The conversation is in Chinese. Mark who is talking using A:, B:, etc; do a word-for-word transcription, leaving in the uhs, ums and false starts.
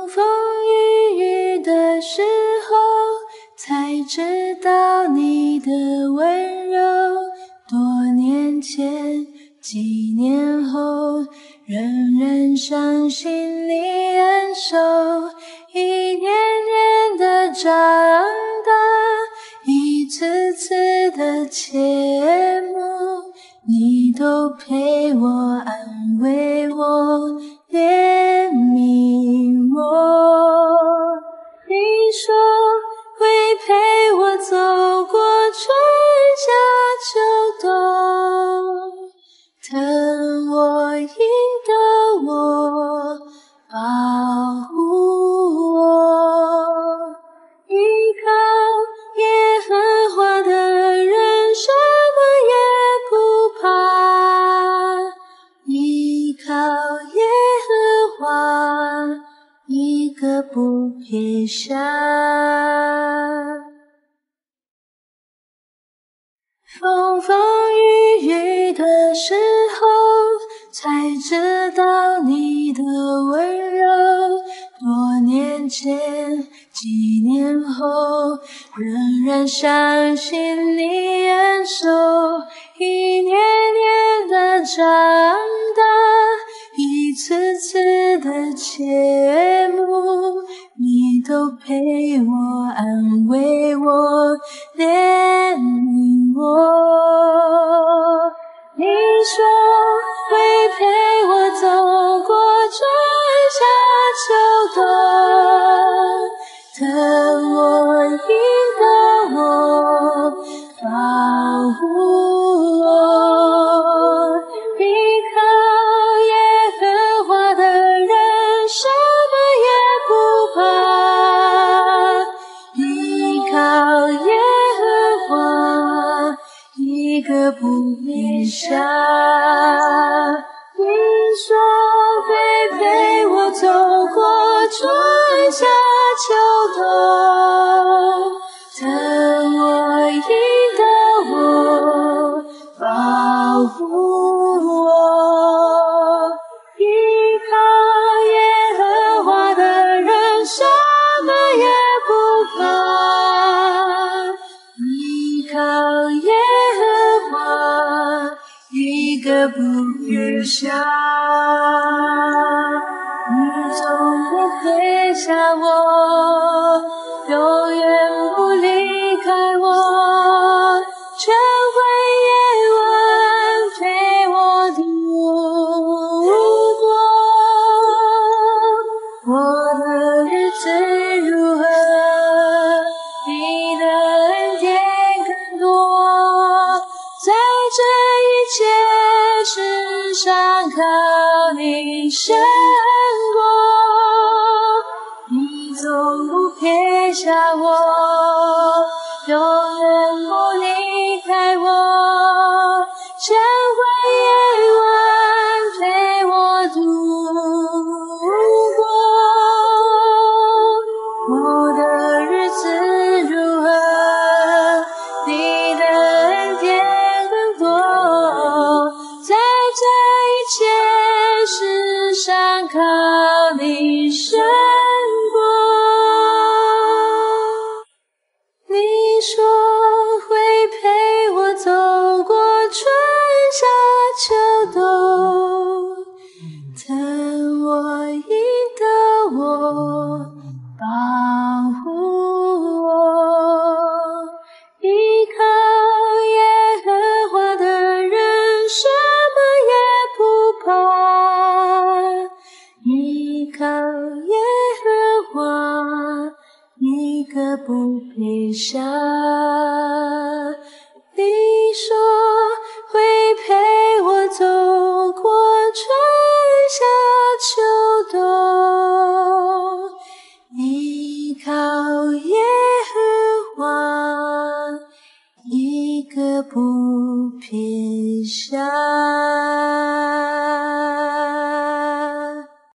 A: 风雨雨的时候，才知道你的温柔。多年前，几年后，仍然相信你恩手。一年年的长大，一次次的切慕，你都陪我，安慰我，怜悯我。你说会陪我走过春夏秋冬，疼我引导我保护我。依靠耶和华的人什么也不怕，依靠耶和华一个不撇下。风风雨雨的时候，才知道你的温柔。多年前，几年后，仍然相信你恩手。一年年的长大，一次次的切慕，你都陪我，安慰我，怜悯我。你说会陪我走过春夏秋冬，疼我引导我保护我。依靠耶和华的人什么也不怕，依靠耶和华一个不撇下。你说会陪我走过春夏秋冬，疼我引导我保护我。依靠耶和华的人什么也不怕，依靠耶和华一个不撇下。你从不撇下我，永远不离开我，全会夜晚陪我度过。我的日子如何，你的恩典更多，在这一切事上靠你胜过。你总不撇下我，永远不离开我，全会夜晚陪我度过。我的日子如何，你的恩典更多，在这一切事上靠你胜过。你说会陪我走过春夏秋冬，疼我引导我保护我。依靠耶和华的人什么也不怕，依靠耶和华一个不撇下。